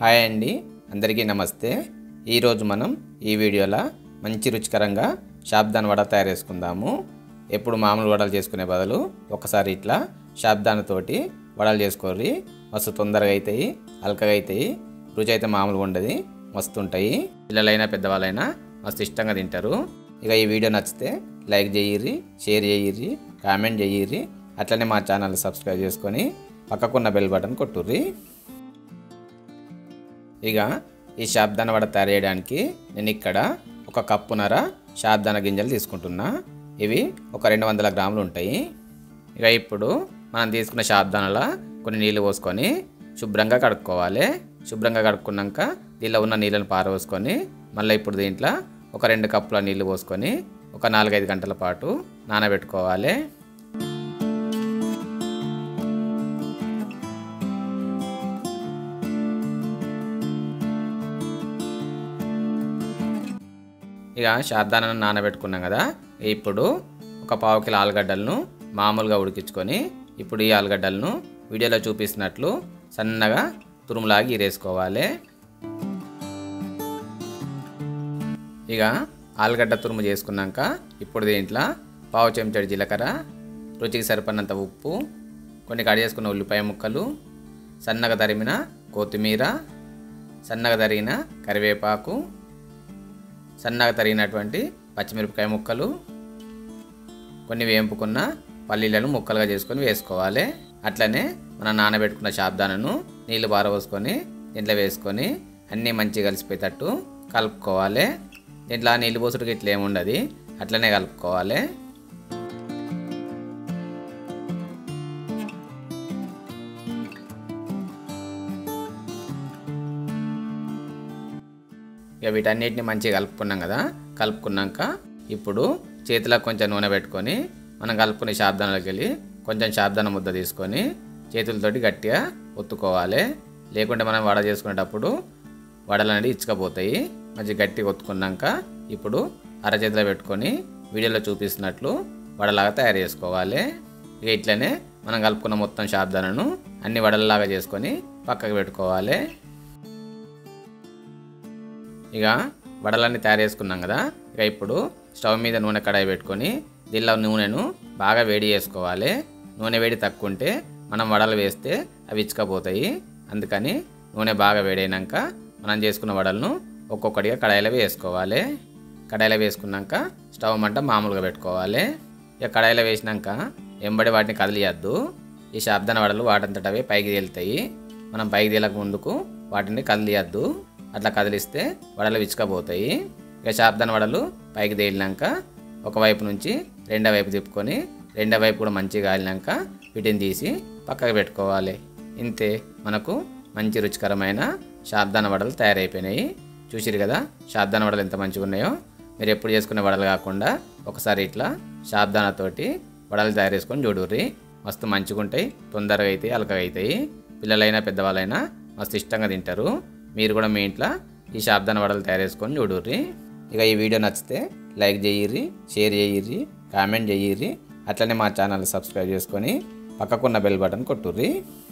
Hi అండి, అందరికీ నమస్తే. ఈరోజు మనం ఈ వీడియోలో మంచి రుచికరంగా సాబుదానా వడ తయారు చేసుకుందాము. ఎప్పుడు మామూలు వడలు చేసుకునే బదులు ఒకసారి ఇట్లా సాబుదానాతోటి వడలు చేసుకోర్రి. మస్తు తొందరగా అవుతాయి, హల్కగా అవుతాయి. రుచి అయితే మామూలుగా ఉండదు, మస్తు ఉంటాయి. పిల్లలైనా పెద్దవాళ్ళైనా మస్తు ఇష్టంగా తింటారు. ఇక ఈ వీడియో నచ్చితే లైక్ చేయిర్రి, షేర్ చేయిర్రి, కామెంట్ చేయిర్రి. అట్లనే మా ఛానల్ సబ్స్క్రైబ్ చేసుకొని పక్కకున్న బెల్ బటన్ కొట్టుర్రి. ఇక ఈ సాబుదానా వడ తయారు చేయడానికి నేను ఇక్కడ ఒక కప్పున్నర సాబుదానా గింజలు తీసుకుంటున్నా. ఇవి ఒక 200 గ్రాములు ఉంటాయి. ఇక ఇప్పుడు మనం తీసుకున్న సాబుదానాలో కొన్ని నీళ్ళు పోసుకొని శుభ్రంగా కడుక్కోవాలి. శుభ్రంగా కడుక్కున్నాక దీనిలో ఉన్న నీళ్ళని పారబోసుకొని మళ్ళీ ఇప్పుడు దీంట్లో ఒక 2 కప్పుల నీళ్ళు పోసుకొని ఒక 4-5 గంటల పాటు నానబెట్టుకోవాలి. ఇక సాబుదానాను నానబెట్టుకున్నాం కదా, ఇప్పుడు ఒక 1/4 కిలో ఆలుగడ్డలను మామూలుగా ఉడికించుకొని ఇప్పుడు ఈ ఆలుగడ్డలను వీడియోలో చూపిస్తున్నట్లు సన్నగా తురుములాగి ఇరేసుకోవాలి. ఇక ఆలుగడ్డ తురుము చేసుకున్నాక ఇప్పుడు దీంట్లో 1/2 చెంచాడు జీలకర్ర, రుచికి సరిపడినంత ఉప్పు, కొన్ని కట్ చేసుకున్న ఉల్లిపాయ ముక్కలు, సన్నగా తరిమిన కొత్తిమీర, సన్నగా తరిగిన కరివేపాకు, సన్నగా తరిగినటువంటి పచ్చిమిరపకాయ ముక్కలు, కొన్ని వేంపుకున్న పల్లీలను ముక్కలుగా చేసుకొని వేసుకోవాలి. అట్లనే మనం నానబెట్టుకున్న సాబుదానాను నీళ్ళు పారబోసుకొని దీంట్లో వేసుకొని అన్నీ మంచిగా కలిసిపోయేటట్టు కలుపుకోవాలి. దీంట్లో నీళ్ళు పోసుడికి ఇట్లా ఏముండదు, అట్లనే కలుపుకోవాలి. ఇక వీటన్నిటిని మంచిగా కలుపుకున్నాం కదా, కలుపుకున్నాక ఇప్పుడు చేతిలో కొంచెం నూనె పెట్టుకొని మనం కలుపుకునే సాబుదానాలోకి వెళ్ళి కొంచెం సాబుదానా ముద్ద తీసుకొని చేతులతోటి గట్టిగా ఒత్తుకోవాలి. లేకుంటే మనం వడ చేసుకునేటప్పుడు వడలు అనేది ఇచ్చుకపోతాయి. మంచిగా గట్టిగా ఒత్తుకున్నాక ఇప్పుడు అరచేతిలో పెట్టుకొని వీడియోలో చూపిస్తున్నట్లు వడలాగా తయారు చేసుకోవాలి. ఇక ఇట్లనే మనం కలుపుకున్న మొత్తం సాబుదానాను అన్ని వడలలాగా చేసుకొని పక్కకు పెట్టుకోవాలి. ఇక వడలన్నీ తయారు చేసుకున్నాం కదా, ఇక ఇప్పుడు స్టవ్ మీద నూనె కడాయి పెట్టుకొని దీనిలో నూనెను బాగా వేడి చేసుకోవాలి. నూనె వేడి తక్కువ ఉంటే మనం వడలు వేస్తే అవి ఇచ్చుకపోతాయి. అందుకని నూనె బాగా వేడైనాక మనం చేసుకున్న వడలను ఒక్కొక్కటిగా కడాయిలో వేసుకోవాలి. కడాయిలో వేసుకున్నాక స్టవ్ మంట మామూలుగా పెట్టుకోవాలి. ఇక కడాయిలో వేసినాక ఎంబడి వాటిని కదిలియద్దు. ఈ సాబుదానా వడలు వాటంతటవే పైకి తేలుతాయి. మనం పైకి తేలక ముందుకు వాటిని కదిలియద్దు. అట్లా కదిలిస్తే వడలు విచ్చుకపోతాయి. ఇక సాబుదానా వడలు పైకి తేలినాక ఒకవైపు నుంచి రెండో వైపు తిప్పుకొని రెండో వైపు కూడా మంచిగా కాలినాక వీటిని తీసి పక్కకు పెట్టుకోవాలి. ఇంతే, మనకు మంచి రుచికరమైన సాబుదానా వడలు తయారైపోయినాయి. చూసిరు కదా సాబుదానా వడలు ఎంత మంచిగా ఉన్నాయో. మీరు ఎప్పుడు చేసుకునే వడలు కాకుండా ఒకసారి ఇట్లా సాబుదానాతోటి వడలు తయారు చేసుకొని చూడుర్రి. మస్తు మంచిగా ఉంటాయి, తొందరగా అవుతాయి, హల్కగా అవుతాయి. పిల్లలైనా పెద్దవాళ్ళైనా మస్తు ఇష్టంగా తింటారు. మీరు కూడా మీ ఇంట్లో ఈ సాబుదానా వడలు తయారు చేసుకొని చూడుర్రి. ఇక ఈ వీడియో నచ్చితే లైక్ చేయిర్రి, షేర్ చేయిర్రి, కామెంట్ చేయిర్రి. అట్లనే మా ఛానల్ సబ్స్క్రైబ్ చేసుకొని పక్కకున్న బెల్ బటన్ కొట్టుర్రి.